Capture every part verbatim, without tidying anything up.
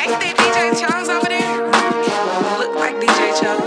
Ain't that D J Chose over there? Look like D J Chose.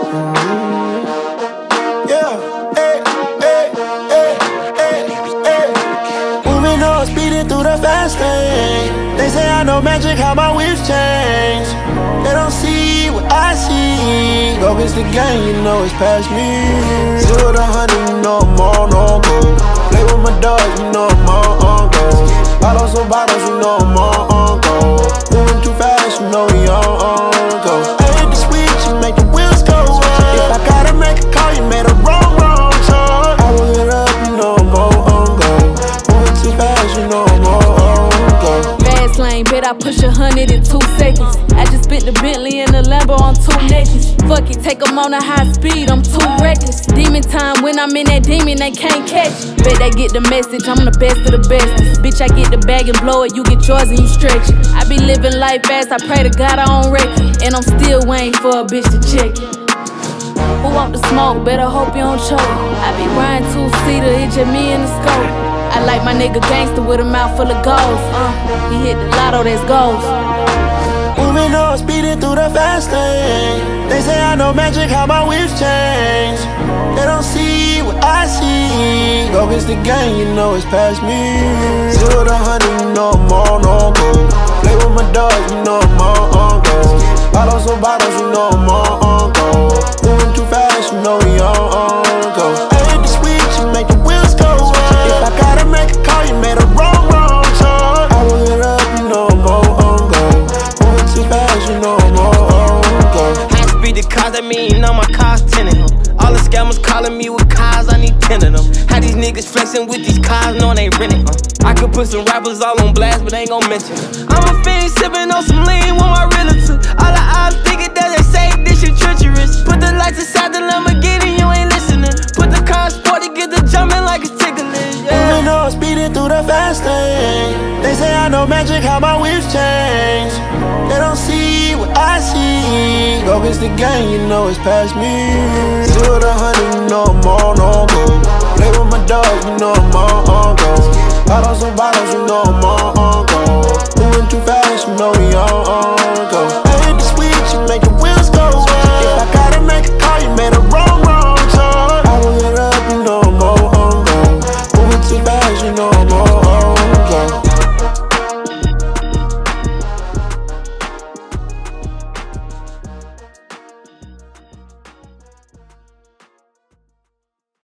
Yeah, hey, hey, hey, hey, hey. Moving on, speeding through the fast lane. They say I know magic, how my whips change. They don't see what I see. Go against the game, you know it's past me. Zero to hundred, you know I'm on, on go. Play with my dogs, you know I'm on, on go. Bottles on bottles, you know I'm on, on go. Moving too fast, you know we on, on go. I hit the switch, you make the wheels go up. If I gotta make a call, you made a wrong, wrong choice. I will it up, you know I'm on, on go. Moving too fast, you know I'm on, on go. Fast lane, bet I push a hundred in two seconds. I just spit the Bentley and the Lambo on two necklaces. Fuck it, take them on a high speed, I'm too reckless. Demon time, when I'm in that demon, they can't catch it. Bet they get the message, I'm the best of the bestest. Bitch, I get the bag and blow it, you get yours and you stretch it. I be living life fast, I pray to God I don't wreck it. And I'm still waiting for a bitch to check it. Who want the smoke? Better hope you don't choke. I be riding two-seater, it just me in the scope. I like my nigga gangster with a mouth full of goals. Uh, he hit the lotto, that's goals. Moving on, speeding through the fast lane. They say I know magic, how my whips change. They don't see what I see. Go against the game, you know it's past me. Zero to hundred, you know I'm on, on go. Play with my dogs, you know I'm on, on go. Bottles on bottles, you know I'm on, on go. Moving too fast, you know we on, on go. I hit the switch, you make the wheels go up. If I gotta make a call, you made a wrong, wrong choice. I will it up, you know I'm on, on go. Moving too fast, you know I'm on, on go. High speed the cars, that mean you know my car's tinted them. All the scammers calling me with cars, I need ten of them. How these niggas flexing with these cars, knowing they renting. Uh. I could put some rappers all on blast, but they ain't gon' mention them. I'm a fiend sipping on some lean with my relatives. All the odds thinking that they say this shit treacherous. Put the lights inside the Lamborghini, you ain't listening. Put the car in sporty, get the jumping like it's tickling. Yeah. Moving on, speeding through the fast lane. They say I know magic, how my whips change. They don't see what I see. Go against the game, you know it's past me. Zero to hundred, you know I'm on, on go. Play with my dogs, you know I'm on, on go.